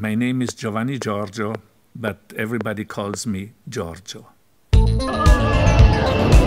My name is Giovanni Giorgio, but everybody calls me Giorgio.